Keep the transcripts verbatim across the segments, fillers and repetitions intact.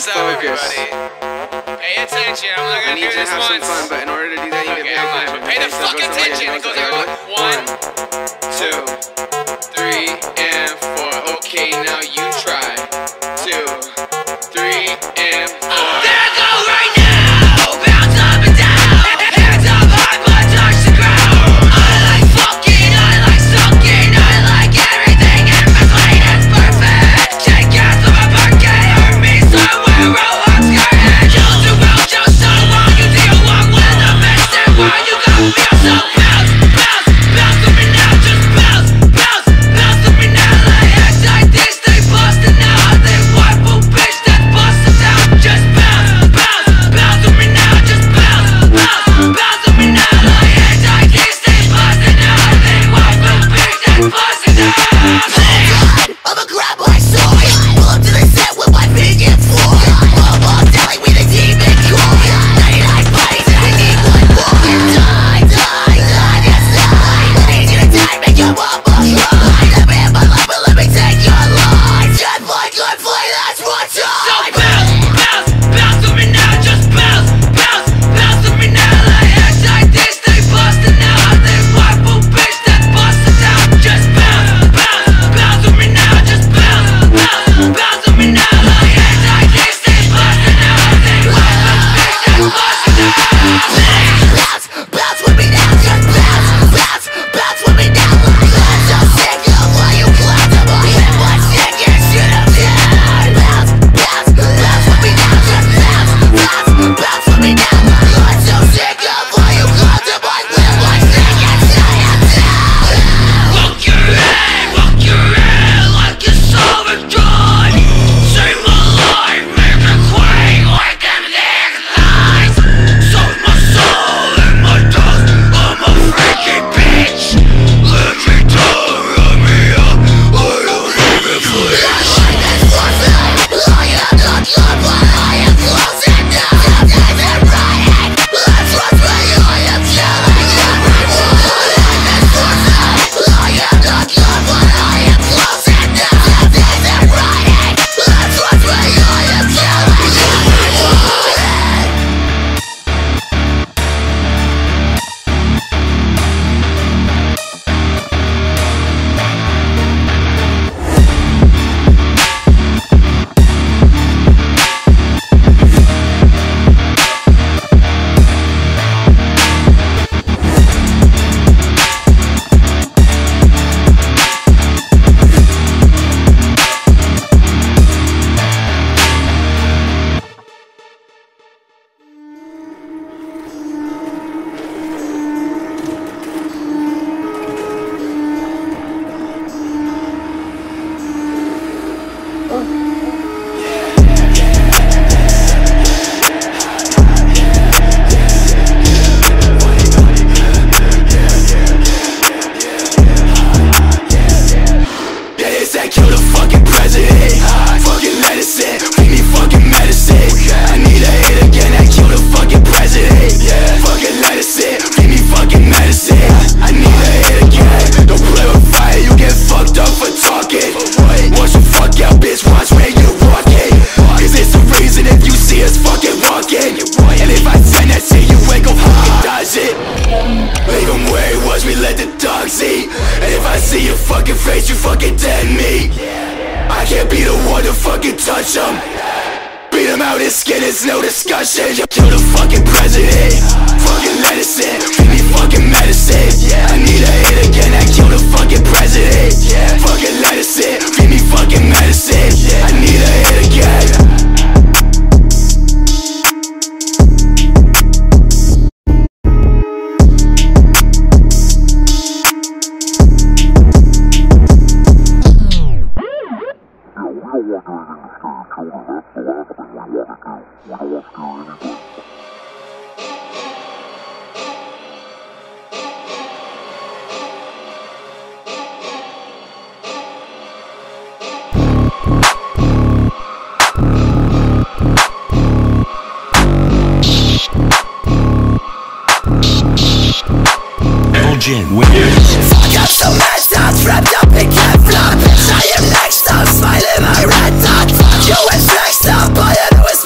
What's up, everybody? Pay attention. I'm not gonna do this once. I need to have some fun, but in order to do that, you okay, get I'm pay Pay the fuck attention. It goes like one, two, three, and four. Okay, now you try. Two, three, and four. There I go right now. Bounce up and down. Hands up high, but touch the ground. I like fucking, I like sucking, I like everything in between. It's perfect. Shake ass on my birthday. Hurt me somewhere. Roll up skirt head. Just too well, just so long. You deal walk with the best and why you got me so bounce, bounce, bounce with me now. Just bounce, bounce, bounce with me now. Like X I D, stay bustin' now. They wipe a bitch that's bustin' down. Just bounce, bounce, bounce with me now. Just bounce, bounce, bounce with me now. Like X I D, stay bustin' now. They wipe a bitch that's bustin' down. I'ma grab my sword, pull up to the set with my big and floor. Almost telling me the demon core. ninety-nine bodies and I need one more. Die, die, die, yes, die. I need you to die, make your mama cry. Let me have my life, but let me take your life. Just like good play, that's what's up. So bounce, bounce, bounce with me now. Just bounce, bounce, bounce with me now. Like X I D, stay bustin' now. They wipe a bitch that's bustin' down. Just bounce, bounce, bounce with me now. Just bounce, bounce, bounce with me now. Like X I D, stay bustin' now. They wipe a bitch that's bustin' down. Bounce, bounce with me now. Just bounce, bounce, bounce with me now. I'm so sick of why you clap to my head. What's sick and shit up down. Bounce, bounce, bounce with me now. Just bounce, bounce, bounce with me now. I'm so sick of why you clap to my head. What's sick and shit up down. Walk your head, walk your head like it's overdone. Save my life, make me quake like them dick lies. Sold my soul in my dust, I'm a freaky bitch. Let me down, run me up, I don't need a flinch. I am not love, but I am close enough. Sometimes I'm right, that's what's me, I am telling everyone. I'm as close enough. I am not love, but I am close enough. Sometimes I'm right, that's what's me, I am telling everyone. Elgin winners. Fuck up some mess that's wrapped up in Kevlar. Bitch, I am next up, smiling my red dot. Fuck you, it's next up, but I know it's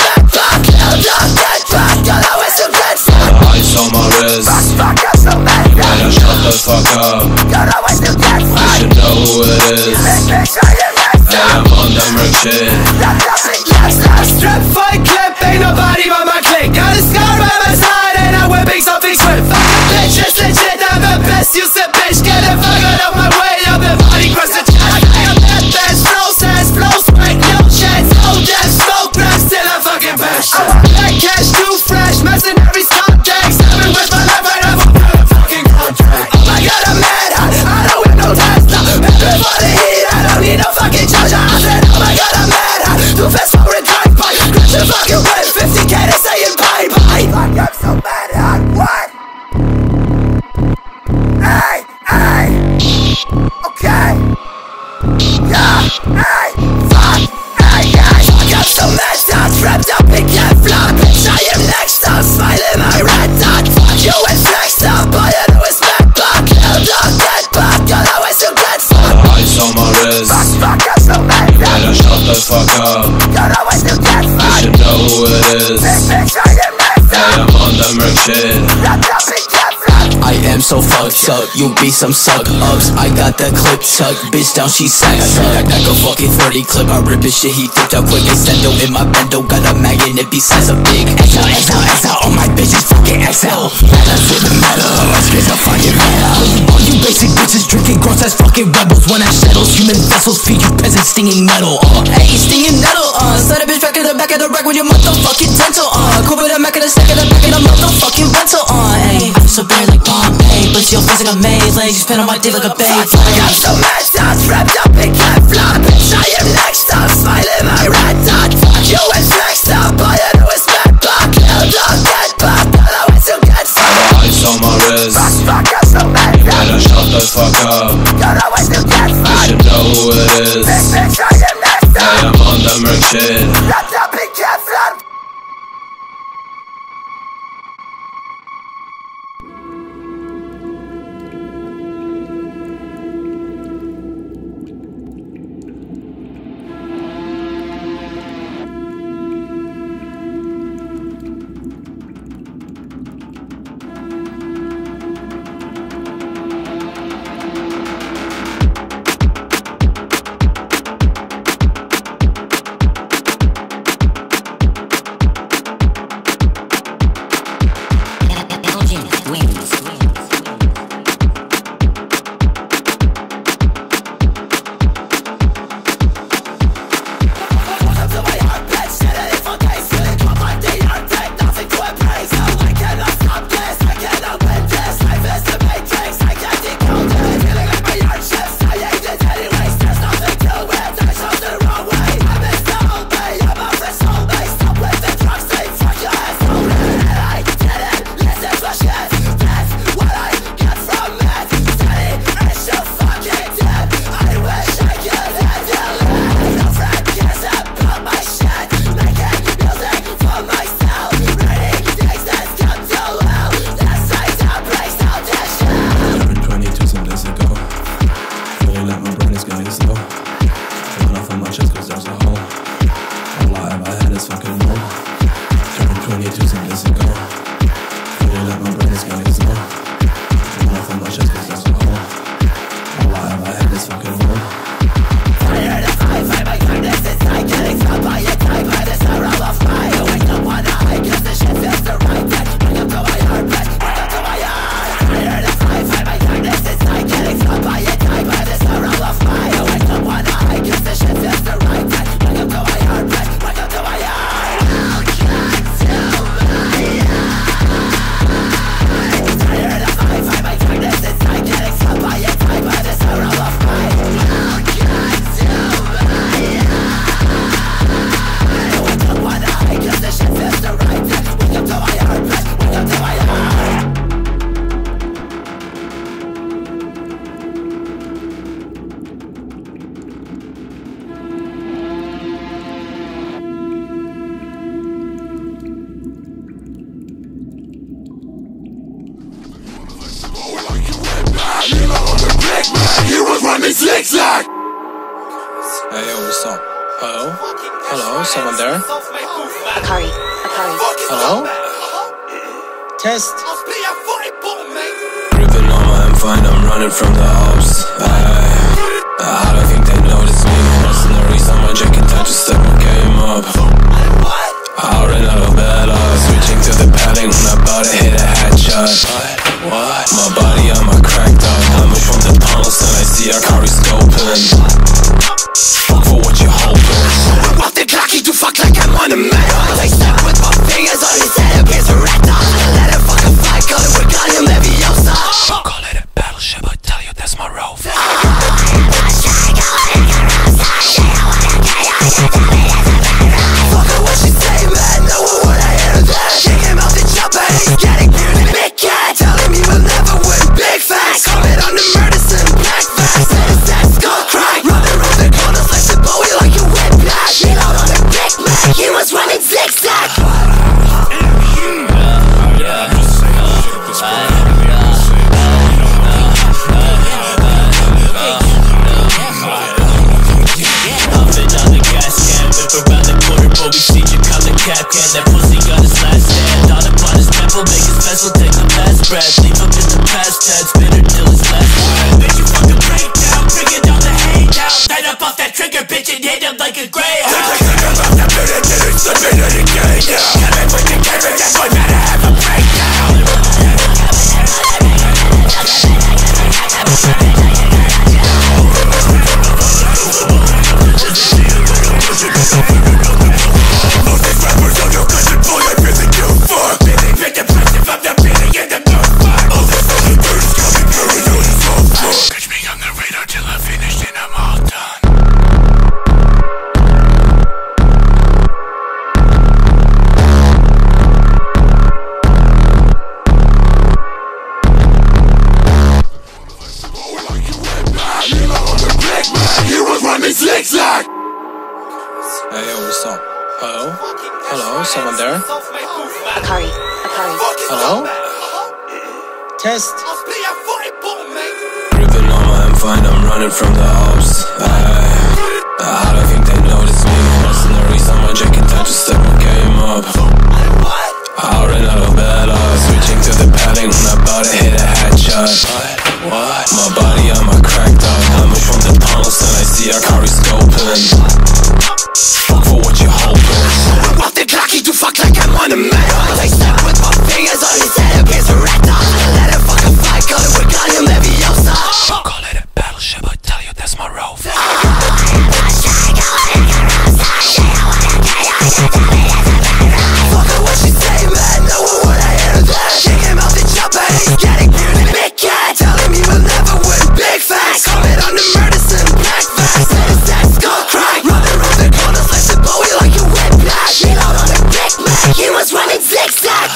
the merc shit. Strip fight clip, ain't nobody but my clique. Got a scar by my side and I'm whipping something swift. Fuck a bitch, it's legit, I'm the best, you said bitch. Get the fuck out of my way, I'm the body cross the chest. I got that best, flow says, flow sweat, no chance, no death, smoke breath, still a fucking best. That cash too fresh, mercenaries contacts. Seven with my life, I never got a fucking contract. Oh my god, I'm mad, I, I don't whip no Tesla. Pepper for the heat, I don't need no fucking charger. I said, oh my god, I'm mad, I too fast for a drive-by. Crash the fucking whip, fifty K to saying bye bye. Fuck, I'm so mad, I what? Hey, hey, okay. Yeah, hey, fuck, hey, hey. Fuck, I'm so mad, I'm trapped up in Kevlar. Bitch, I am next, I'm smiling my red dot. Fuck you and flex up, all you do is back back. Kill dog, dead back, you'll always you get fucked. The ice on my wrist. Fuck, fuck, I'm so mad, Better shut the fuck up. you'll always you get You fucked. should know who it is. Bitch, I am next, I am on the merc shit. trapped up in Kevlar. I am so fucked up, you be some suck ups. I got the clip tucked, bitch down, she sack suck. Like a fucking forty clip, I rip his shit, he dipped out quick. Extendo in my bendo, got a magnet, it be size of big. X L, X L, X L, all my bitches fucking X L. Balance with the metal, let's get the fucking metal. All you basic bitches drinking gross ass fucking rebels. When I shadows, human vessels feed you peasants stinging metal. Uh, hey, stinging metal, uh, slide a bitch back in the back of the rack with your motherfucking dental, uh. Cool with a Mac in the stack in the back of the motherfucking rental, uh. Hey, I'm so bad like Bombay, but you're feeling a maze. Legs, you spin on my dick like a babe. Fuck, I'm so mad, I'm trapped up in Kevlar. Bitch, I am next, I'm smiling my red dot. Fuck you and flexed up, all you do is back back. Kill dog, dead back, you'll always you get The fucked. ice on my wrist. Fuck, fuck, I'm so mad, Better shut the fuck up. you'll always you get You fucked. should know who it is. Bitch, bitch, I am next, I am on the merc shit. trapped up in Kevlar. zigzag. Hey, yo, what's up? Hello? Hello? Someone there? Akari, Akari. Hello? Test. Gripping on my M fine, I'm running from the house. I, I don't think they notice me. Mercenaries on my jacket. cap can. That pussy got his last stand on upon his temple, make his vessel take the last breath. Leave him in the past tense, bitter till his last word. Bitch, you fucking break down, bring it down the hate down. Tight up off that trigger, bitch, and hit him like a greyhound. Catch me on the radar till I'm finished and I'm all done. Hey, yo, what's up? Hello? Hello? Someone there? Akari, Akari. Hello? Test. Gripping on my M fine, I'm running from the ops. Ay, I don't think they notice me. Mercenaries on my jacket, time to step my game up. I ran out of bed, I was switching to the padding. I'm about to hit a headshot. What? What? My body, I'm a cracked up. I move from the tunnels and I see Akari scoping. Fuck for what you're hoping. Walk the clocky to fuck like I'm on a metal. I step with my fingers on his head against a rectal. Let it fucking fight, call it with Gallium Leviosa. Don't call it a battleship, I tell you that's my role. Fuck what she say, man, no one wanna hear that. Kick him out the chopper, he's getting beard and big cat. Tell him he will never win big facts. Comment on the murder scene, black facts. Let his ass skull crack. Running around the corners like the Bowie like a whiplash. Reload on the Big Mac, he was running zigzag.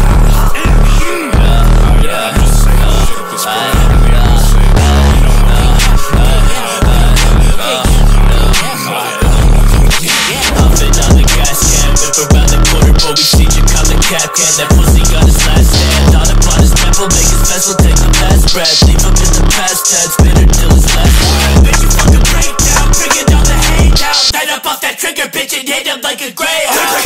We see you color cap can. That pussy got his last stand on upon his temple, make his vessel take the last breath. Leave him in the past tense, bitter till his last word. Bitch, you fucking break down, bring it down the hate down. Tight up off that trigger, bitch, and hit him like a greyhound.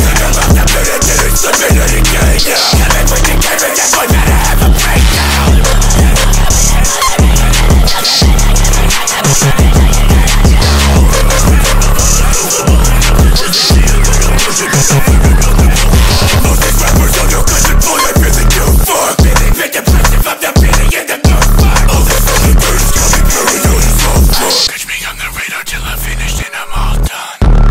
Catch me on the radar till I'm finished and I'm all done.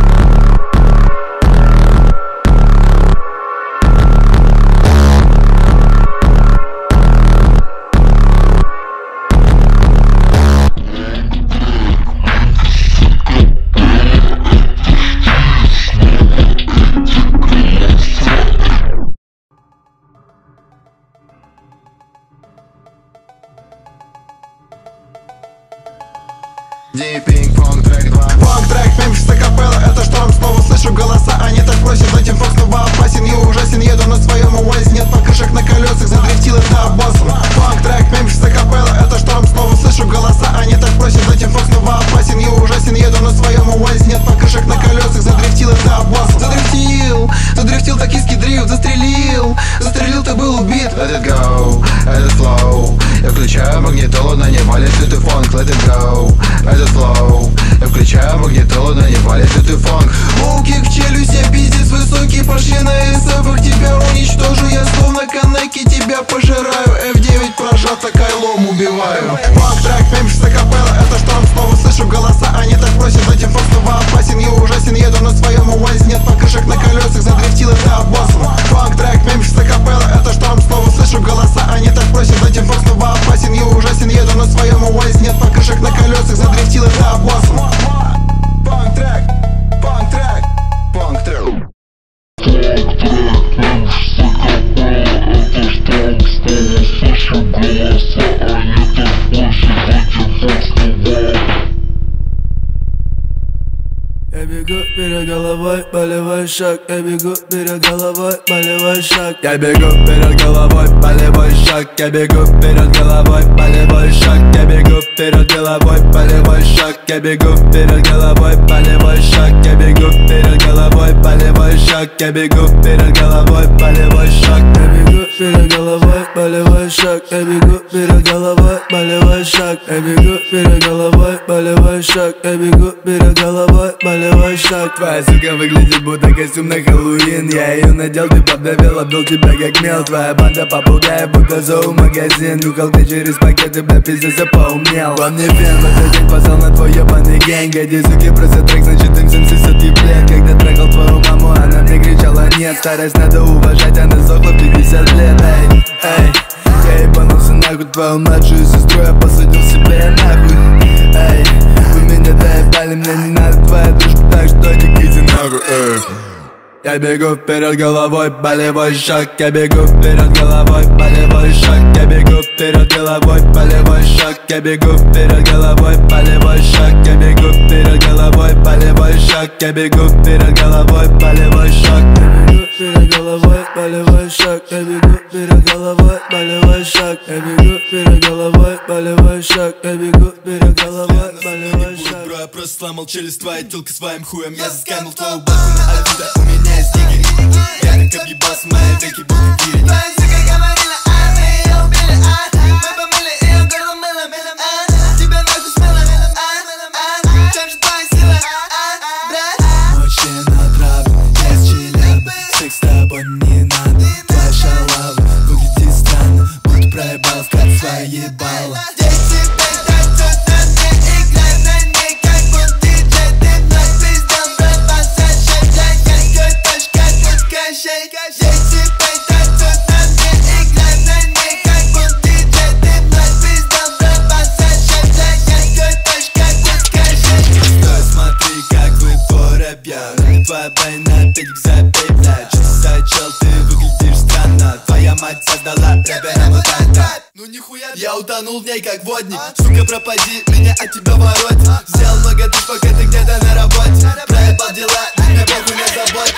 Пинг-понг трек два. Понг-трек, Мемфис, акапелла, это шторм. Снова слышу голоса, они так просят. Затем фокс снова опасен, я ужасен. Еду на своем уазе, нет покрышек на колесах. Задрифтил это боссом. Понг-трек, Мемфис, акапелла, это шторм. Снова слышу голоса, они так просят. Затем фокс снова опасен, я ужасен. Еду на своем уазе, нет покрышек на колесах. Задрифтил это боссом. Задрифтил, задрифтил токийский дрифт. Застрелил, застрелил, ты был убит. Let it go, этот flow. Я включаю магнитолу, на не валит лютый фонк. Let it go, этот flow. Я включаю магнитолу, на не валит лютый фонк. Оу-кик в челюсть, я пиздец высокий. Пошли на эсэфах, тебя уничтожу. Я словно канеки, тебя пожираю. эф девять прожато, кайлом убиваю. Панк-трек, Мемфис, акапелла, это шторм. Снова слышу голоса, они так просят. Затем фокс снова опасен, я ужасен. Еду на своем уазе, нет покрышек на колесах. Задрифтил это боссом. Панк-трек, Мемфис, акапелла, это шторм. Снова слышу голоса, они так просят. Затем фокс снова опасен, я ужасен. Еду на своем уазе, нет покрышек на колесах. Задрифтил это боссом. Панк-трек, панк-трек, панк-трек. Я бегу перед головой, болевой шаг. Я бегу перед головой, болевой шаг. Я бегу перед головой, болевой шаг. Я бегу перед головой, болевой шаг. Я бегу перед головой, болевой шаг. Я бегу перед головой, болевой шаг. Я бегу перед головой, болевой шаг. шаг, я бегу перед головой, болевой шаг. Я бегу перед головой, болевой шаг. Я бегу перед головой, болевой шаг. Я бегу перед головой, болевой шаг. Я бегу перед головой, болевой шаг. Твоя сука выглядит будто костюм на Хэллоуин. Я ее надел, ты подавил, обдал тебя как мел. Твоя банда попугая, будто зоомагазин. Нюхал ты через пакеты, бля, пиздец, я поумнел. Он не фен, в этот день позвал на твой ебаный гэнг. Эти суки просят трек, значит им семь сисят еблет. Когда трекал твою маму, она мне кричала нет. Старость надо уважать, она сдохла в пятьдесят лет. Эй, эй, я ебанулся нахуй твою младшую сестру, я посадил себе нахуй. Эй, вы меня доебали, мне не надо твоя дружба, так что идите нахуй. Эй. Я бегу вперед головой, болевой шаг. Я бегу вперед головой, болевой шаг. Я бегу вперед головой, болевой шаг. Я бегу вперед головой, болевой шаг. Я бегу вперед головой, болевой шаг. Я бегу вперед головой, болевой шаг. Я бегу вперед головой, болевой шаг. Я бегу вперед головой, болевой шаг. Я бегу вперед головой, болевой шаг. Я бегу вперед головой, болевой шаг. Бро, я просто сломал челюсть твоей тёлкой своим хуем. Я засканил твою бабку на Авито, у меня есть диггери. Я так объебался, мои веки будто гири. Твоя сука говорила, а мы ее убили, а мы помыли ее горло мылом, а тебя нахуй смыло, а в чем же твоя сила, а брат? Мой член отравлен, я с Челябы. Секс с тобой не надо, твоя шалава выглядит странно, будто проебал в кат свои ебала. Твоя война, педик забей, блядь. Что за чел, ты выглядишь странно. Твоя мать создала рэпера мутанта. Ну нихуя, я утонул в ней как водник. Сука, пропади, меня от тебя воротит. Сделал много тысяч, пока ты где-то на работе. Проебал дела, мне похуй на заботе.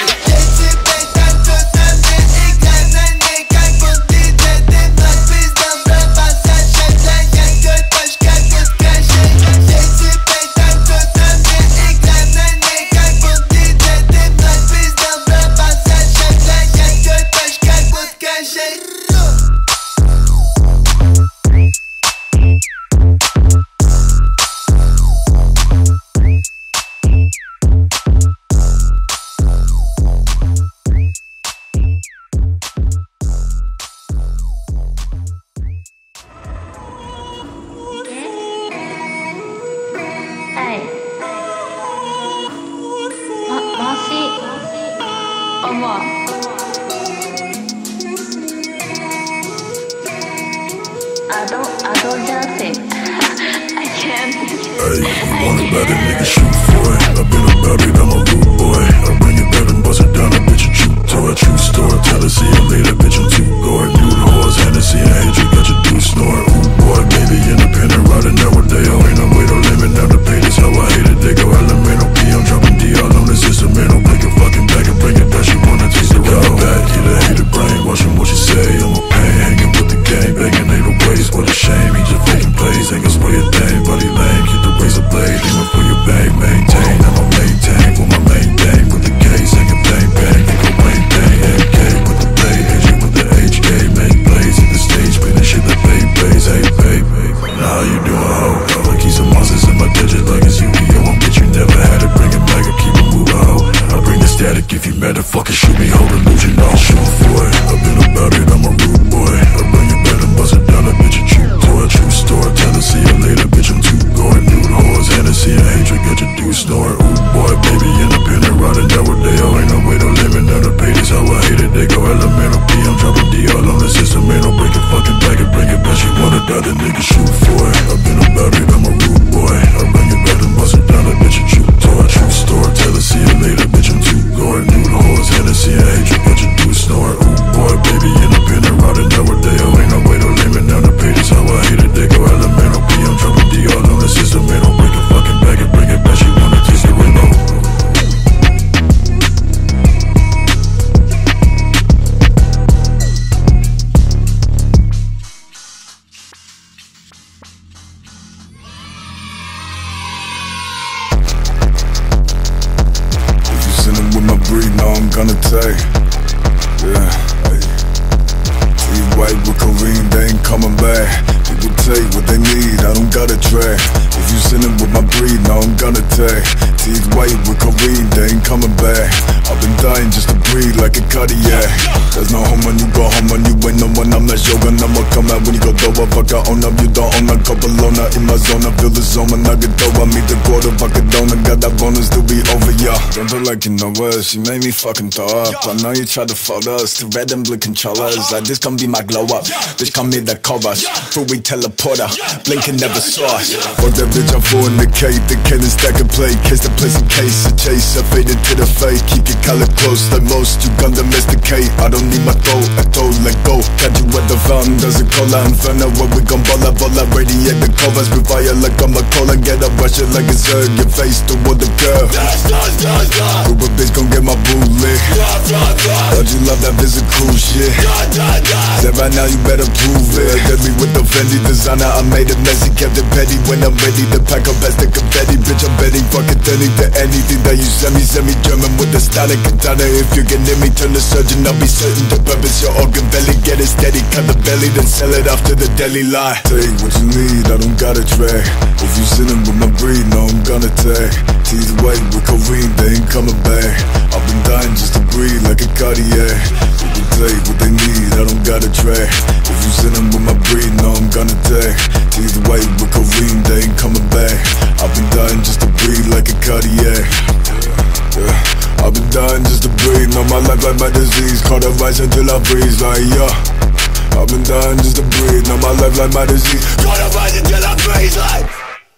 I'm gonna take. Yeah, hey. Teeth white with Kareem, they ain't coming back. People take what they need, I don't gotta track. If you sinning with my breed, now I'm gonna take. Teeth white with Kareem, they ain't coming back. I've been dying just to breathe like a Cardiac. There's no home when you go home when you ain't no one. I'm not Shogun, I'ma come out when you go throw up. I got on up, you don't own a couple loner. In my zone, I feel the zone, and I get throw. I meet the quarter, I could don't. I got that bonus to be over, yeah. Don't look like you know us, she made me fucking throw up. I know you tried to fold us to red and blue controllers. Like this gon' be my glow up, bitch call me the Kovacs. Fruity teleporter, blinking never saw us. Fuck that bitch, I'm full in the cake. The cannon stack and play, case the place in case. A chase, I faded to the fade. Keep your collar close like most, you gon' domesticate. I don't need my throat, I told let go. Catch you at the fountain, does it call out inferno? Where we gon' ball out, ball out, radiate the covers. With fire like I'm a cola, get up, rush it like it's her. Your face toward the curve. Group of bitch gon' get my boot lit. Don't you love that physical shit? Said right now you better prove it. Get me with the Fendi designer, I made it messy, kept it petty. When I'm ready to pack up as the confetti, bitch I'm betting, fucking turning to anything that you send me. Send me German with the static katana. If you can hear me, turn the surgeon, I'll be certain to purpose your organ belly. Get it steady, cut the belly, then sell it off to the deli line. Take what you need, I don't gotta track. If you sinning with my breed, no I'm gonna take. Teeth white with Kareem, they ain't coming back. I've been dying just to breathe like a Cardiac. People take what they need, I don't gotta track. If you sinning with my breed, no I'm gonna take. Teeth white with Kareem, they ain't coming back. I've been dying just to breathe like a Cardiac. Yeah, I've been dying just to breathe. Know my life like my disease. Call the rise until I freeze like yeah. I've been dying just to breathe. Know my life like my disease. Call the rise until I freeze like.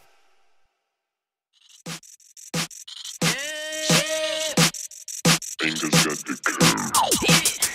Fingers got the curve.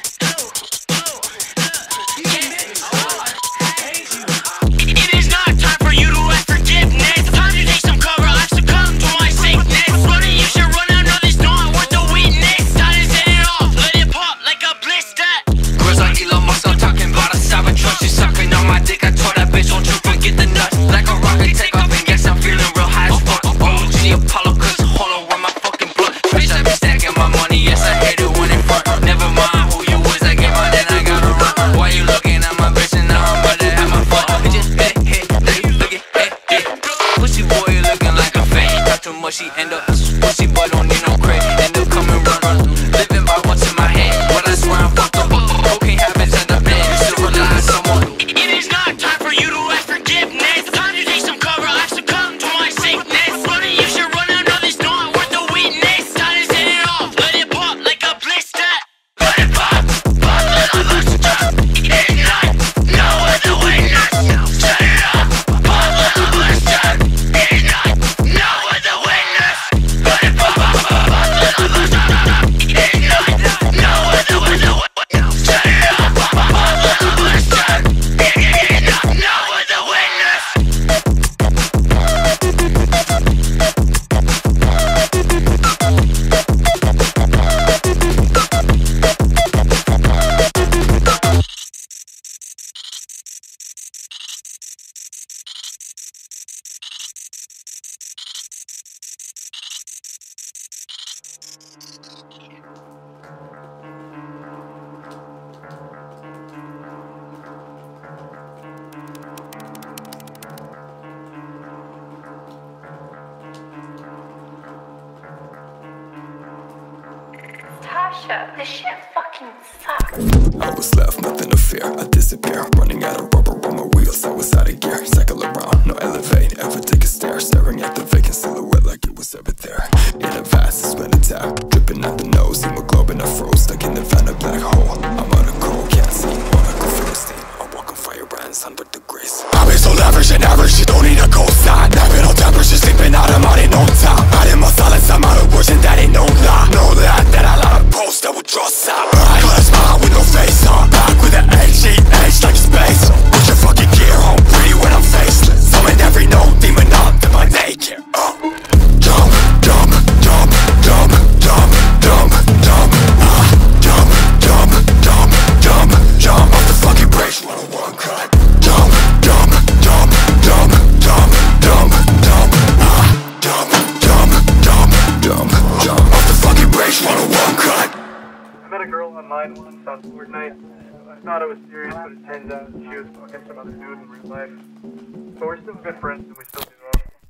It is not time for you to ask forgiveness. Time to take some cover, I've succumbed to my sickness. Running, you should run out, no, this not worth the witness. Time to set it off, let it pop like a blister. Girls like Elon Musk, I'm talking about a Cybertruck. She's sucking on my dick, I told that bitch, don't you forget the nuts. Like a rocket, take off and guess I'm feeling real high as fuck. O G Apollo, cause hold on, where my fucking blood. Bitch, I be stacking my money, yes, I hate it when it front. Never mind who you was, I get my then I gotta run. Why you looking at my bitch and now I'm about to have my fun? It just hey, hey, hey, look at hey, hey. Pussy boy looking like a fan. Talk too much, she end up. Pussy boy don't need no credit. End up coming run, run. Living by what's in my head. But I swear I'm fucked up. Cocaine habits and the bed. You should rely on someone. It is not time for you to ask forgiveness. Time to take some cover, I've succumbed to my sickness. Running, you should run out, no, this not worth the witness. Time to set it off, let it pop like a blister. Let it pop, pop like a blister. Ignite, no other witness. Set it off, pop like a blister. Ignite, no other witness. Let it pop, pop, pop like a blister. Ignite, no other witness. Set it off, pop like a blister. Ignite, no other witness. Tasha, this shit fucking sucks. I was left, nothing to fear, I disappear. Running out of rubber on my wheels, I was out of gear. Cycle around, no elevate, ever take a stare. Staring at the vacant silhouette like it was ever there. In a vast, suspended tap, dripping out the nose. Hemoglobin, I froze, stuck in the van, a black hole. I'm out of cold, can't see, wanna go Philistine. I walk on fire, brands, one hundred degrees. I've been so lavish and average, you don't need a cold sign. Napping all temperature, sleeping out, I'm out in no time. Out in my silence, I'm out of words, and that ain't no lie. Know that, that I lot of posts that would draw sign. Right, got a smile with no face on. Back with an H E H like space. Put your fucking gear on, pretty when I'm faceless. Summon every known demon up to my naked. Uh. Jump, jump, jump, jump, jump, jump. online once on Fortnite. I thought it was serious, but it turns out she was fucking some other dude in real life. But we're still good friends and we still do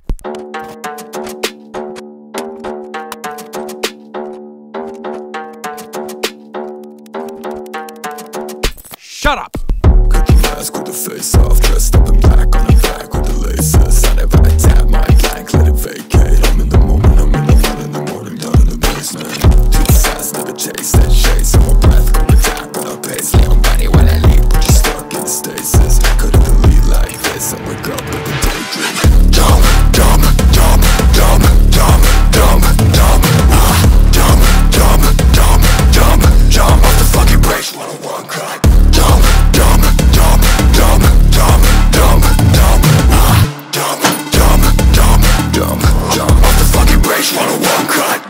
well. Shut up! Cut your mask with the face off, dressed up in black on the back with the laces. I never tap my blank, let it vacate. I'm in the moment, I'm in the fun in the morning, down in the basement. Too fast, never chase that chase. I'm a breath, go attack with a pace. Long body when I leave, but you're stuck in stasis. Couldn't believe like this, I wake up with a daydream. Dumb, dumb, dumb, dumb, dumb, dumb, dumb, ah, dumb, dumb, dumb, dumb, dumb. Off the fucking brakes, one oh one cut. Dumb, dumb, dumb, dumb, dumb, dumb, dumb, ah, dumb, dumb, dumb, dumb, dumb. Off the fucking brakes, one oh one cut.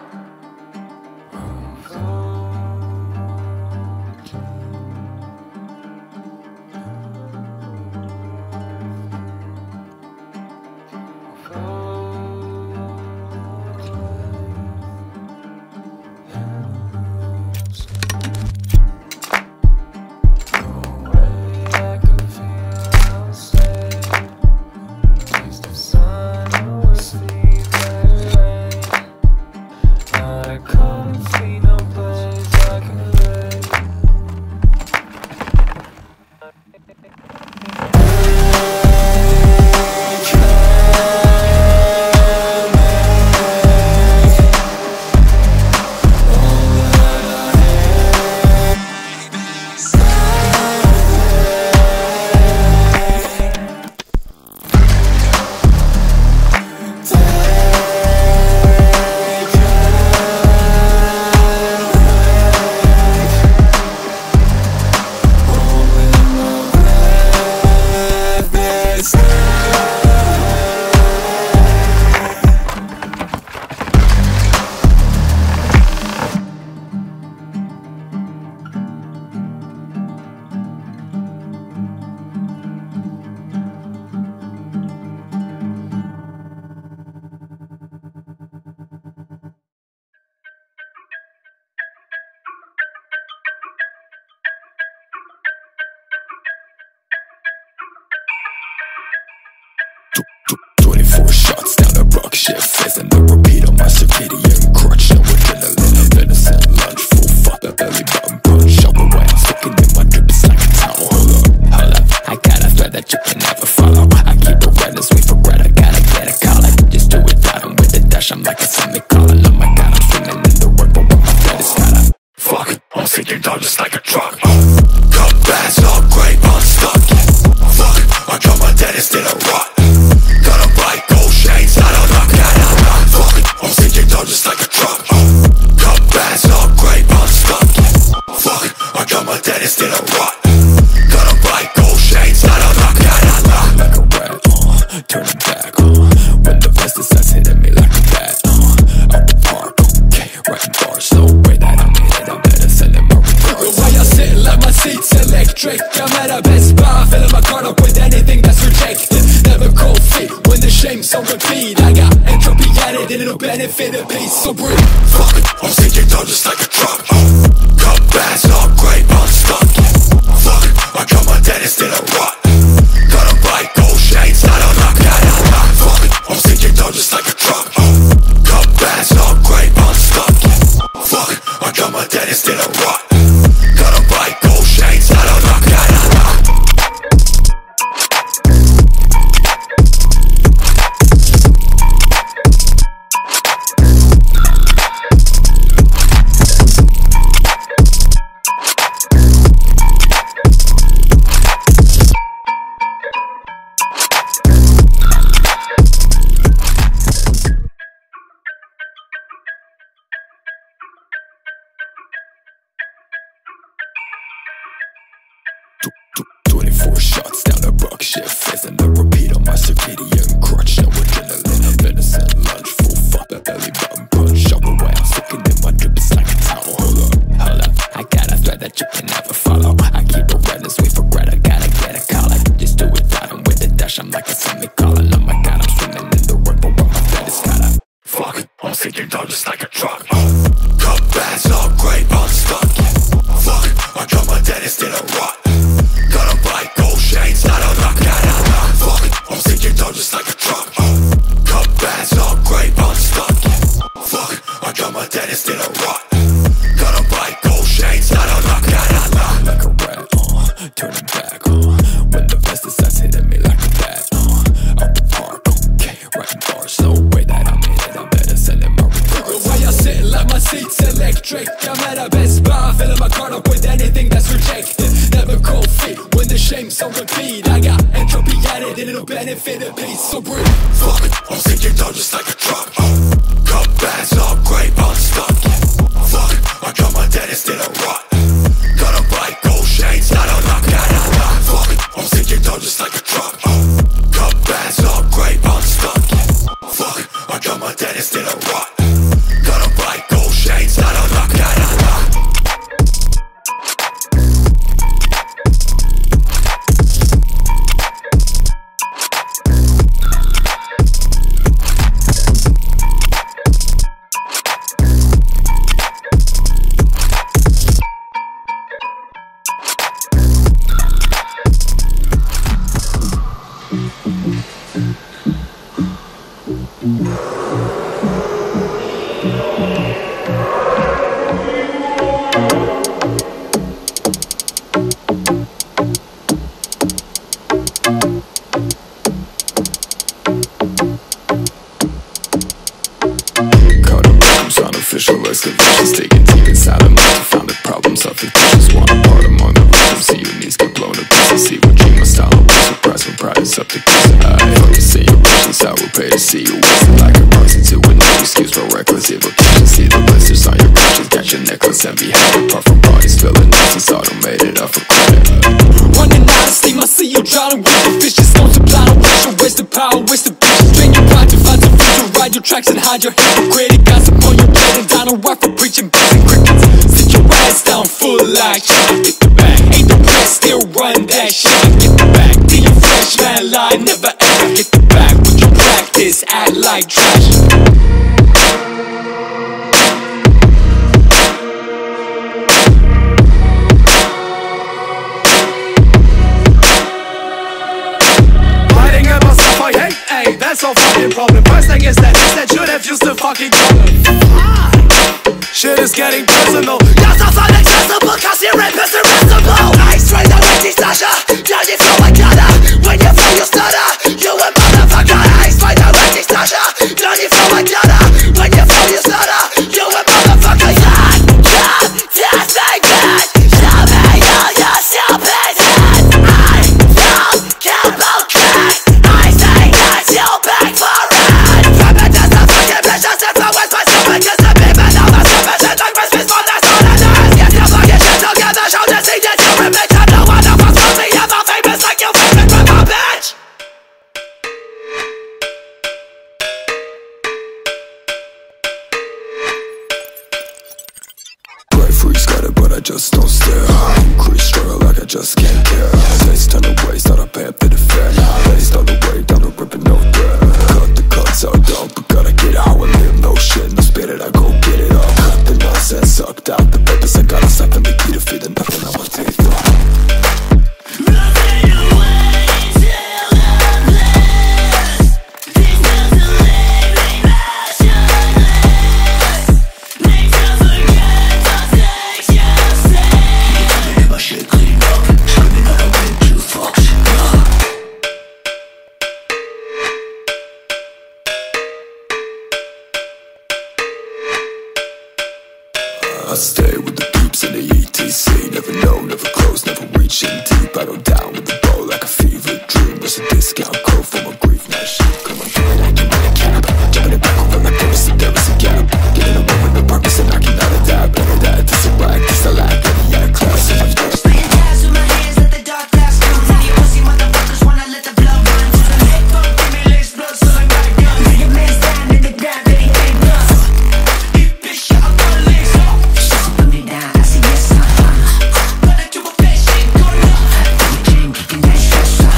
twenty-four shots down a rock shit face, and the repeat on my circadian crutch. No adrenaline, venison lunch, full fuck the belly button punch. Shower when I'm soaking in my drip, it's like a towel. Hold up, hold up, I got a thread that you can never follow. I keep it red and sweet for bread, I gotta get a collar. Just do it out and with the dash, I'm like a semicolon. Oh my god, I'm swimming in the work, but when my thread is gotta fuck, I'm sinking down just like a truck. Cut bass, all great, unstuck. Fuck, I got my dentist in a rut. Got a bike, gold chains, I don't knock that out. Fuck it, I'm sinking down just like a truck. Cut bass, all great, unstuck. Fuck it, I got my dentist in a rut. Got a bike, gold chains, I don't knock that out. Like a rat, uh, turning back, uh, when the vest is says hitting me like a bat, uh, out the park, okay, writing bars, so way that I'm in it, I'm better sending my regards. The way I sit, like my seat's electric. I'm at a Best Buy, filling my cart up with anything that's rejected. Never cold feet when the shame's on repeat. I got entropy added and it'll benefit a piece. So breathe. Fuck it, I'm sinking down just like a truck. Cut bass, all great, unstuck. Fuck it, I got my dentist in a rut. Got a bike, gold chains, I don't knock that out. Fuck it, I'm sinking down just like a truck. Cut bass, all great, unstuck. Fuck it, I got my dentist in a rut. Got a bike, gold chains, I don't knock that out. twenty-four shots down a rock shit face, and the repeat on my circadian crutch. No adrenaline, venison lunch, full fuck the belly button punch. Shower when I'm soaking in my drip, it's like a towel. Hold up, hold up, I got a thread that you can never follow. I keep it red and sweet for bread, I gotta get a collar. Just do it out and with the dash, I'm like a semicolon. Oh my god, I'm swimming in the work, but when my thread is gotta fuck, I'm sinking down just like a truck. Cut bass, all great, unstuck. straight. I'm at our best bar, filling my card up with anything that's rejected. Never cold feet when the shame's on repeat. I got entropy added and it'll benefit the peace. So breathe. Fuck it, I'll sink it down just like a truck. uh, Cup bags all grape unstuck. Fuck it, I got my dentist in a rut. Got a bike, gold shades, not a knock, not a knock. Fuck it, I'll sink it down just like a truck. uh, Cup bags all grape unstuck. Fuck it, I got my dentist in a rut. Got a bike, gold shades, not a knock, not a knock. Official excavations taken deep inside of mine to find the problems of fictitious. One apart among the rhythms, see your knees get blown to pieces. See what dream my style of was surprised when pride is up to kiss. I fuck to see your visions, I will pay to see you wasted like a prostitute with no excuse for reckless evocation. See the blisters on your crutches, catch your necklace and be held apart from bodies filling nonsense, automated up for credit. Running out of steam, I see you drowning with the fishes. Don't supply no pressure, waste the power, waste the bitches. Drain your pride to find some future, ride your tracks and hide your hypocritic gossip on your plate. And down a wife for preaching basic crickets. Sit your ass down full like shit. Get the bag, ain't the press, still run that shit. Get the bag, being fresh, man, lie, never ever. Get the bag with your practice, act like trash. Hey, that's no fucking problem. First thing is that is that should have used the fucking condom. Shit is getting personal. Ja, das war accessible, cause your rap is irresistible. I straight out with these Sasha, down you feel like Ghana. When you feel you stutter, you a motherfucker. I straight out with these Sasha, down you feel like Ghana. When you feel you stutter, you a motherfucker. Yeah, yeah, that's my bad. Show me all your stupid head. I don't care about crack. I say that you beg for it. From it is the fucking precious influence by stupid cause the people know my stupid shit like my speech for the solidness. Get your fucking shit together, show the scene that you remix. I'm the one that was supposed to be ever famous like you famous grandma bitch. Bright free scattered, but I just don't stare. Increase struggle like I just can't care. Taste turn away, start a pay up to the fair. Based all the way down the ripping no thread. Cut the cuts out, dog, but gotta get it how I live. No shit, no spirit, I go get it all. Cut the nonsense, sucked out the purpose. I gotta siphon the key to feed the nothing on my teeth. I stay with the peeps in the E T C. Never know, never close, never reach in deep. I go down with the bow like a fever dream. There's a discount code for my grief, now shit. Come on, give it like you want a cap. Jumping it back over like there is a, there is a gap. Getting away with the purpose and knocking out a dab. None of that, this a whack, this a lack. Any yeah, class, so much better. Spraying tabs with my hands, let the dark glass come. Any pussy motherfuckers wanna let the blood run. To the leg bump, give me legs blood, so I got a gun. Bring your man's down in the ground, that he ain't done. Eat bitch, shot up my legs off. Put me down, I see yes, uh-huh. But I do a bad shit, go low. Do a jam, kicking that stress off.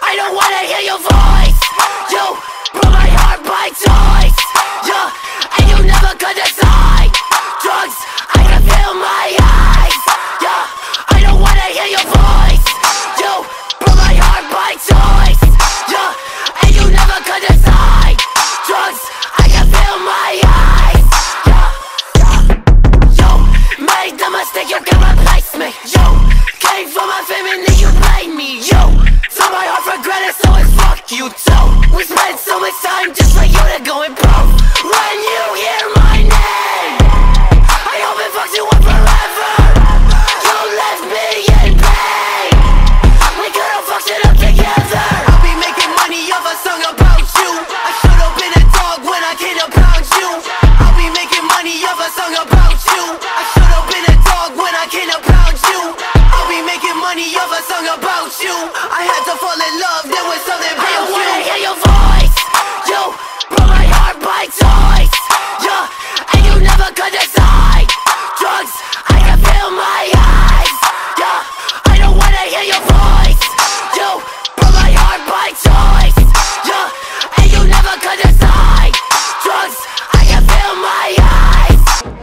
I don't wanna hear your voice. You broke my heart by choice. Yeah, and you never could decide. Drugs, I can feel my eyes. Yeah, I don't wanna hear your voice. You broke my heart by choice. Yeah, and you never could decide. Drugs, I can feel my eyes. Yeah, yeah. You made the mistake, you can replace me. You came for my fame and then you played me. You took my heart for granted, so it's fuck you too. We spent so much time just for you to go and prove. When you hear my name, I hope it fucks you up forever. You left me in pain. We could've fucked it up together. I'll be making money off a song about you. I should've been a dog when I came to pound you. I'll be making money off a song about you. I should've been a dog when I came to pound you. I'll be making money off a song about you. I had to fall in love, there was something about you. I don't wanna hear your voice. You broke my heart by choice. Yeah, and you never could decide. Drugs, I can feel my eyes. Yeah, I don't wanna hear your voice. You broke my heart by choice. Yeah, and you never could decide. Drugs, I can feel my eyes.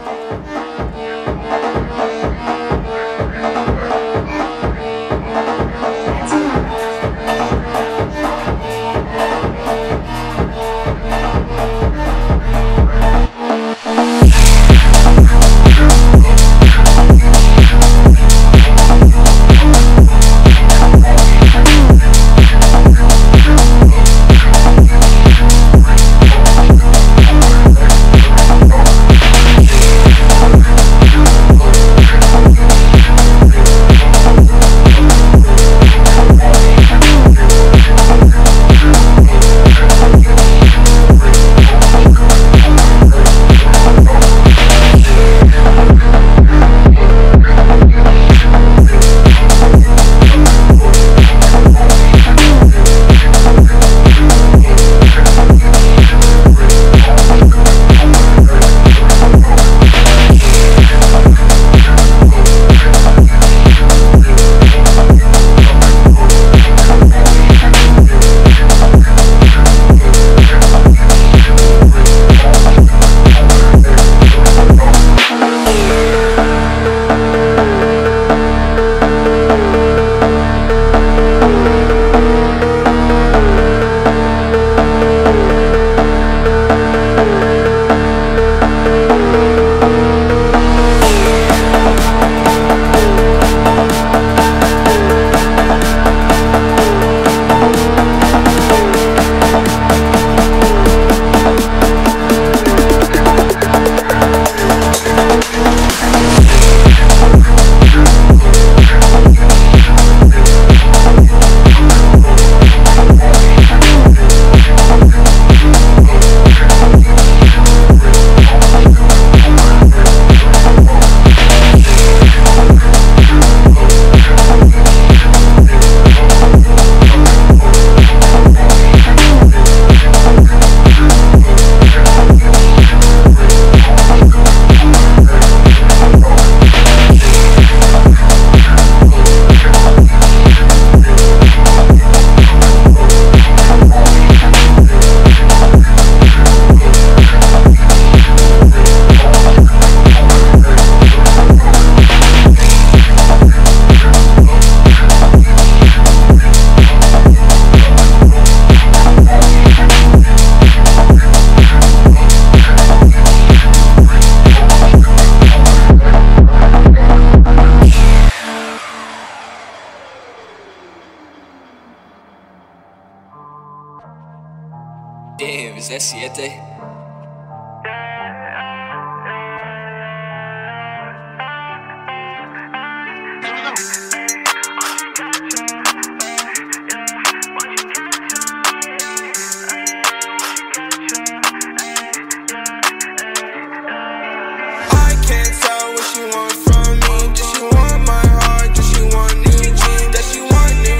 Damn, is that siete?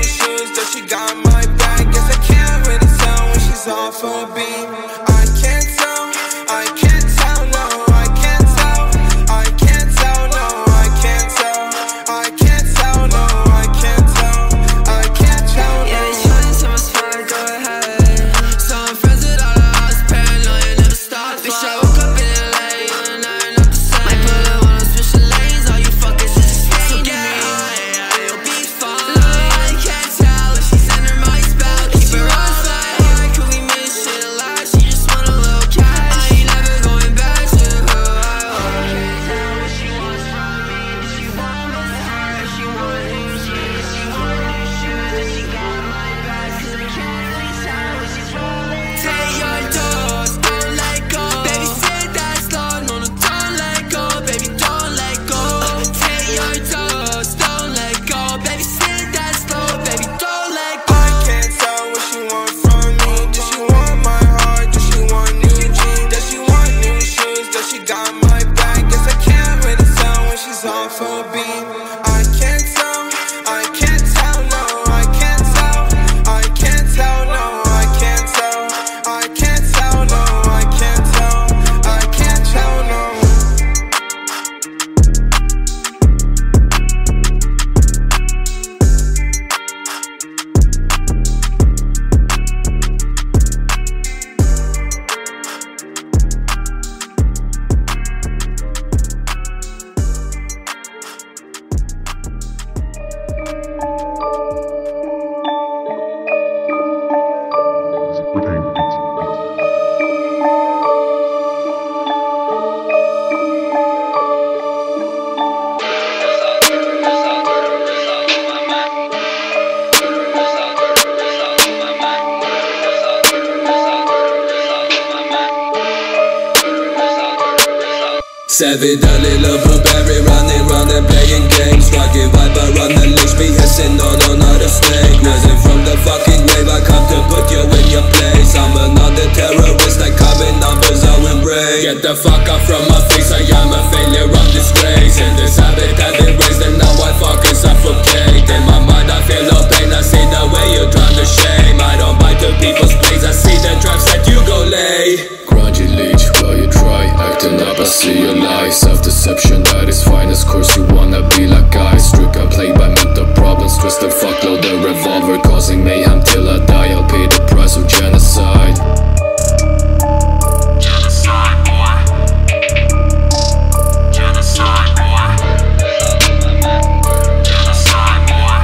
Off a beat, I can't Ser wieder lilla blueberry, running, running, playing games. Rocky viper, run the leash, be hissing on another snake. Rising from the fucking grave, I come to put you in your place. I'm another terrorist, I come in numbers, I will break. Get the fuck up from my face, I am a failure, I'm disgrace. In this habit I've been raised and now I fucking suffocate. In my mind I feel no pain, I see the way you drown the shame. I don't bite to people's plays, I see the drugs that you go lay. Grungy leech, will you try acting up? I see your lies. Self-deception at its finest. Course you wanna be like guys. Stricken, played by mental problems. Twisted fuckload the revolver, causing mayhem till I die. I'll pay the price of genocide. Genocide, boy. Genocide, boy. Genocide, boy.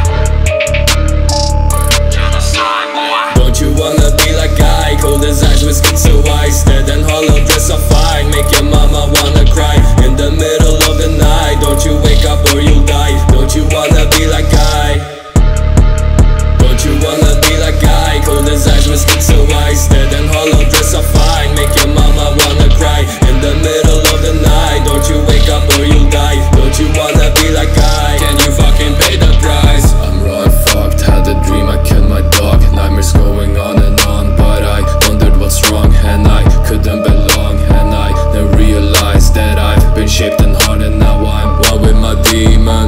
Genocide, boy. Don't you wanna be like I? Cold as ice with schizo eyes. Dead and hollow, dress are fine. Make your mama wanna cry in the middle of the night. Don't you wake up or you'll die. Don't you wanna be like I? Don't you wanna be like I? Cold as ice with schizo eyes. Dead and hollow, dress are fine. Make your mama wanna cry in the middle of the night. Don't you wake up or you'll die. Don't you wanna be like I? Can you fucking pay the price? I'm raw and fucked, had a dream I killed my dog. Nightmares going on and on, but I wondered what's wrong. And I couldn't belong, and I then realized that I've been shaped and hard, and now I'm one with my demon.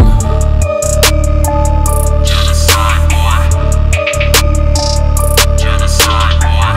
Genocide, boy. Genocide, boy.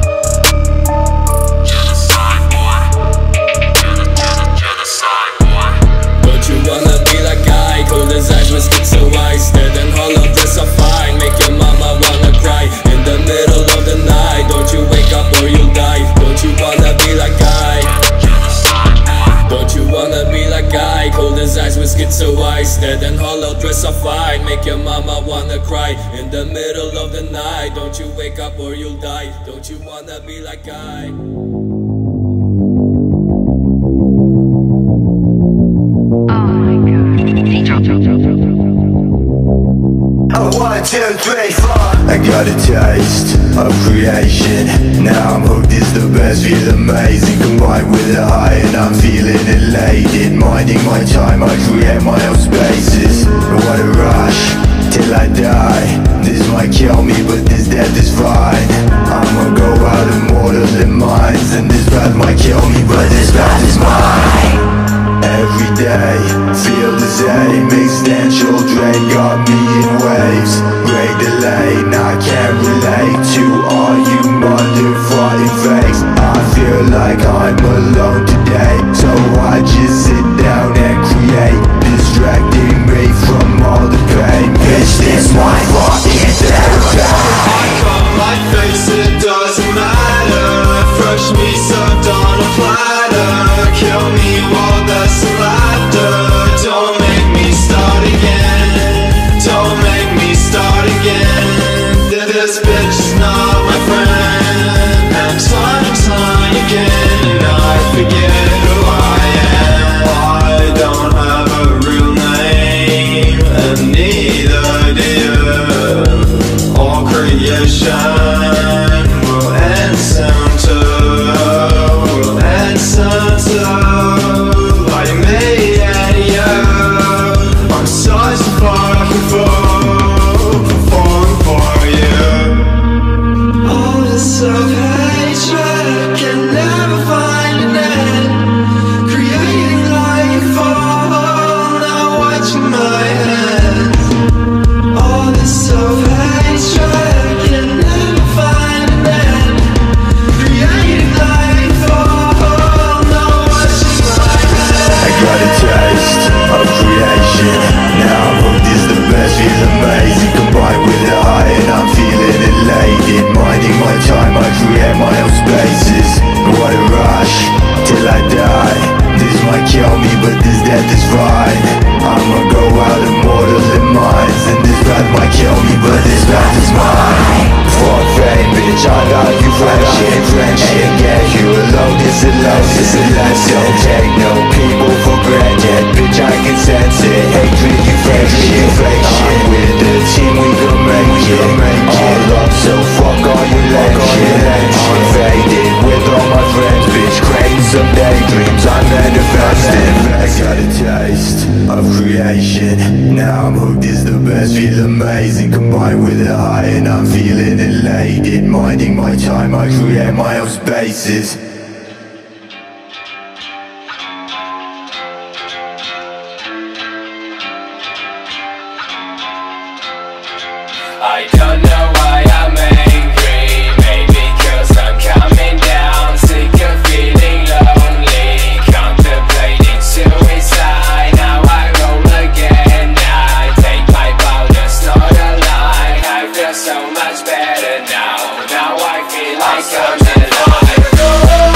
Genocide, boy. Gen- gen- genocide, boy. Don't you wanna be like I? Cold as ice with schizo eyes. Dead and hollow, dress are fine. Make your mama wanna cry in the middle of the night. Don't you wake up or you'll die. Don't you wanna be like I? Genocide, boy. Don't you wanna be like I? Cold as ice with schizo eyes. Dead and hollow, dress are fine. Make your mama wanna cry in the middle of the night. Don't you wake up or you'll die. Don't you wanna be like I? One, two, three, four. I got a taste of creation. Now I'm hooked, it's the best, feel amazing. Combined with a high and I'm feeling elated. Minding my time, I create my own spaces. What a rush, till I die. This might kill me, but this death is fine. I'ma go out immortal in minds. And this path might kill me, but this path is mine. Every day, feel the same. Existential drain got me in waves. Break the lane, I can't relate to all you motherfucking fakes. I feel like I'm alone today, so I just sit down and create, distracting me from all the pain. Bitch, this my fucking therapy. I cut my face, it doesn't matter. Fresh me served on a platter. Kill me while there's some laughter. Don't make me start again. Don't make me start again. This bitch is not my friend. And time and time again, and I forget who I am. I don't have a real name, and neither do you. All creation will end soon too. Will end soon too. Like me and you. I'm such a fucking fool for falling for you. All this self-hatred can never find an end. Creating like a fall, now watching my hands. All this self-hatred can never find an end. Creating like a fall, now watching my hands. I got a taste of creation. Now I'm hooked, it's the best, feels amazing. Combined with a high and I'm feeling elated. Minding my time, I create my own spaces. What a rush, till I die. This might kill me, but this death is fine. I'ma go out immortal in minds. And this path might kill me, but this path is mine. Fuck fame, bitch, I got you friendship, friendship. Ain't get you alone, this alone, this a lesson. Don't take no people for granted, bitch, I can sense it. Hatred, you fake shit, you fake shit. I'm with the team, we gon' make we it. Make all up, so fuck all your lame shit. I'm faded with all my friends, bitch, creating some daydreams. I manifested. now I'm hooked is the best. Feel amazing combined with a high, and I'm feeling elated. Minding my time, I create my own spaces. I don't know why I'm angry, maybe cause I'm coming down. Sick of feeling lonely, contemplating suicide. Now I roll again, I take my bow, that's not a lie. I feel so much better now, now I feel like I'm alive.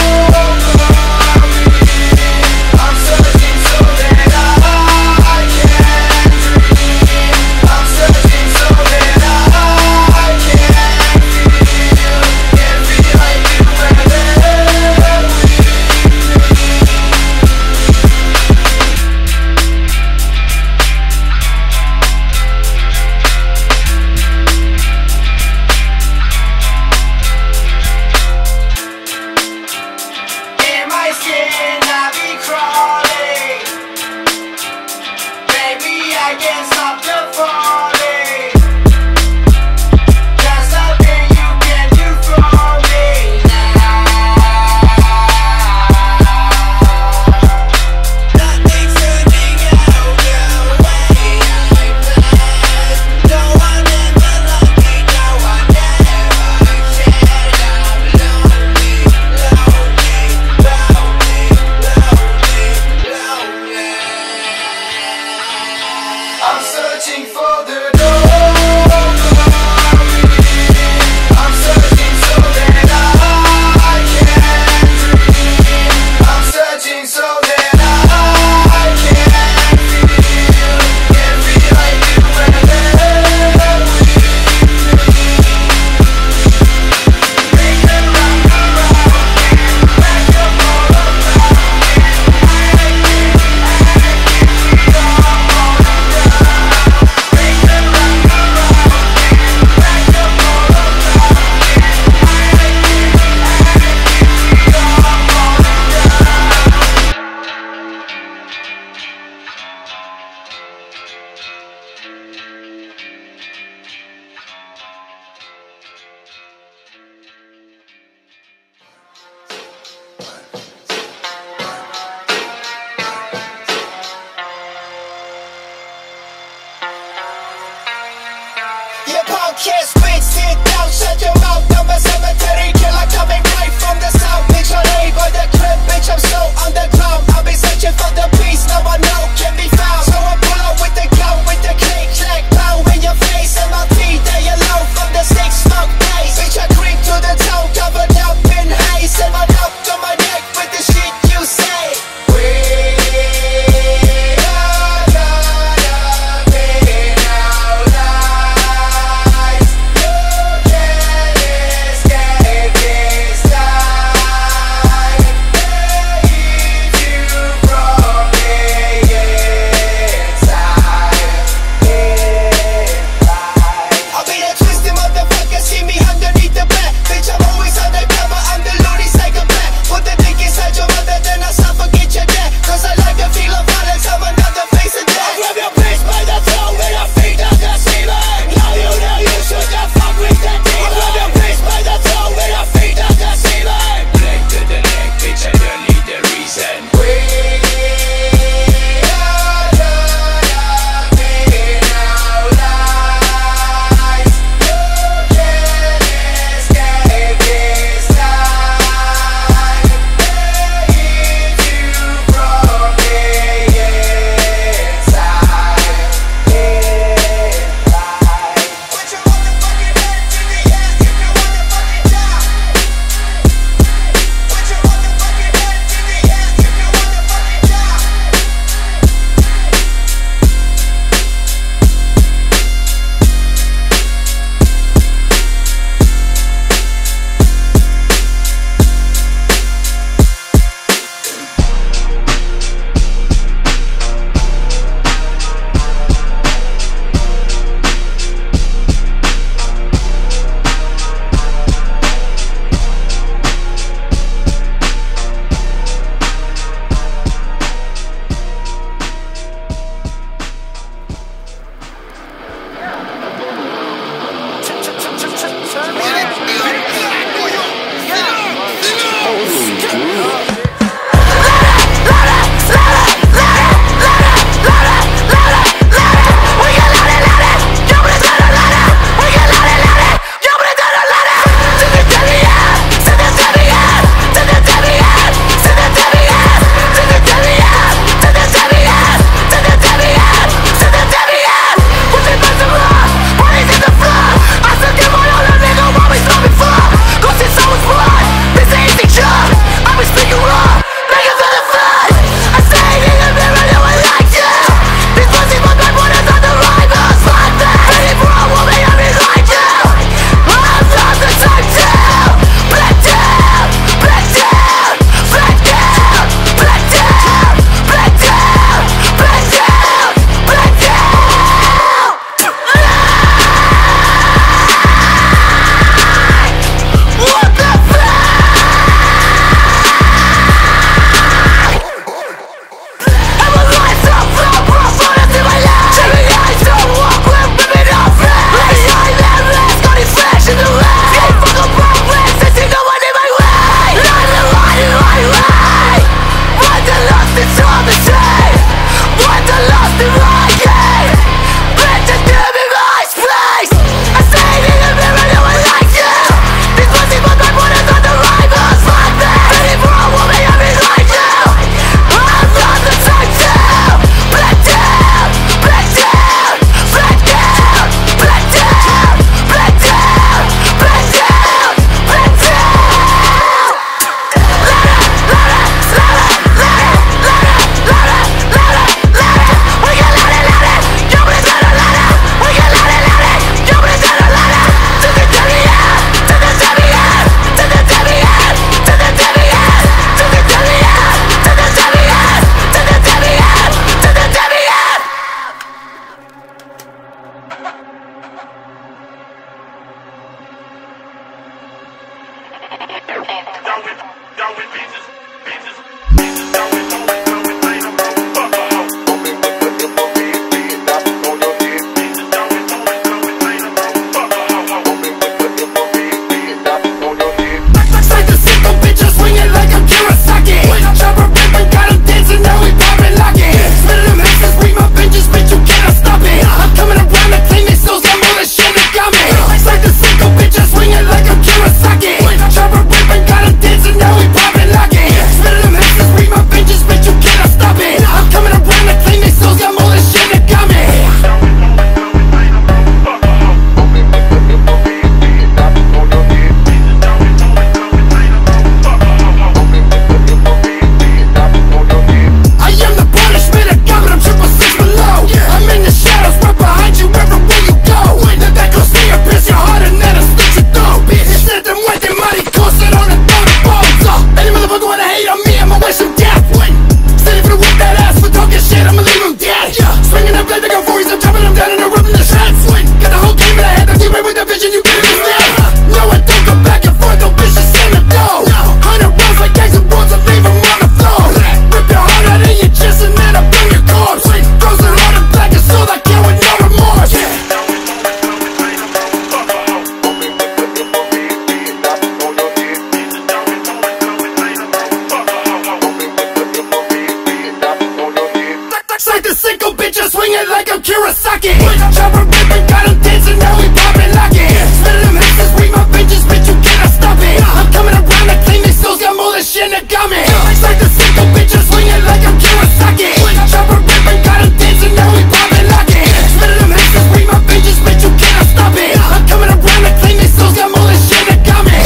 Kurosaki. Chopper ripping, got him dancing, now we poppin' lockin'. Spit them hexes, read my vengeance, bitch, you cannot stop it. I'm coming around to claim these souls, got more than shit that got me. It's like the single bitch, I'm swinging like I'm Kurosaki. Chopper ripping, got him dancing, now we poppin' lockin'. Spit them hexes, read my vengeance, bitch, you cannot stop it. I'm coming around to claim these souls, got more than shit that got me.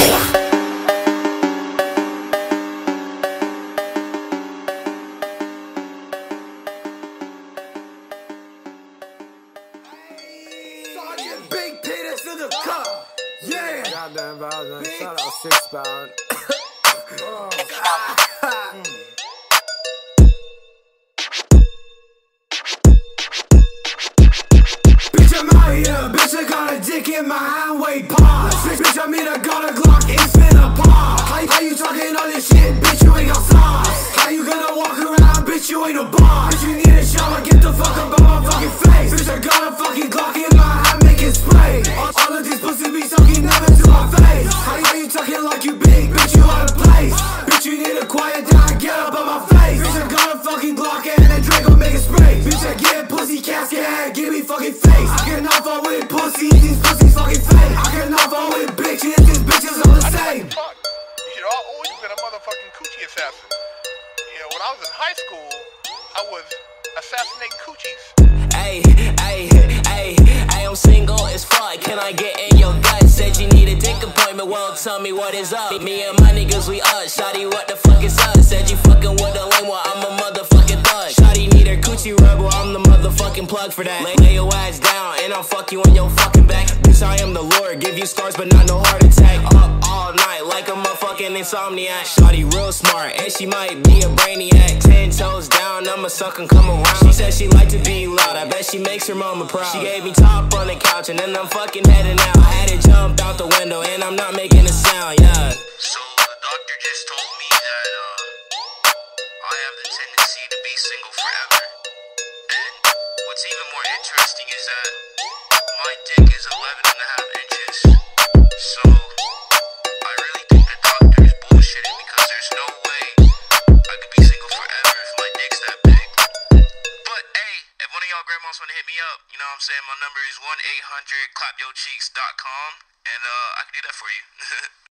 Big Peter to the cup. Yeah. Goddamn Bowser. Shout out Six Pound. Oh. Bitch, I'm out here. Bitch, I got a dick in my hand. Wait, pause. Bitch, bitch, I mean, I got a Glock. It's been a pause. How, how you talking all this shit? Bitch, you ain't got sauce. How you gonna walk around? Bitch, you ain't a boss. Bitch, you need a shower. Get the fuck up out my fucking face. Bitch, I got a fucking Glock in my hand. Making spray. All, all of these pussies be talking, never do my face. How you, how you talking like you big, bitch, you out of place. Bitch, you need to quiet down, get up on my face. Bitch, I got a fucking Glock and a Draco make it spray. Bitch, I get pussy casket and give me fucking face. I cannot fall with pussy, these pussies fucking fake. I cannot fall with bitches, these bitches all the same. You should all always been a motherfucking coochie assassin. You know, when I was in high school, I was assassinating coochies. Ayy, ayy, ayy, ayy, I'm single as fuck. Can I get in your gut? Said you need a dick appointment, well tell me what is up. Me and my niggas, we up. Shawty, what the fuck is up? Said you fucking with a lame, well I'm a motherfucking thug. Shawty need her coochie rub, well I'm the motherfucking plug for that. Lay, lay your ass down and I'll fuck you on your fucking back. Bitch, I am the Lord, give you scars but not no heart attack. Up all night like a motherfucking insomniac. Shawty real smart and she might be a brainiac. Ten toes down, I'ma suck and come around. She said she like to be loud, I bet she makes her mama proud. She gave me top on the couch and then I'm fucking heading out. I had to jump out the window and I'm not making a sound, yeah. So the doctor just told me that uh, I have the tendency to be single forever. And what's even more interesting is that my dick is eleven and a half inches. So I really think the doctor is bullshitting because there's no way I could be single forever if my dick's that big. But hey, if one of y'all grandmas want to hit me up, you know what I'm saying, my number is one eight hundred clap your cheeks dot com and uh, I can do that for you.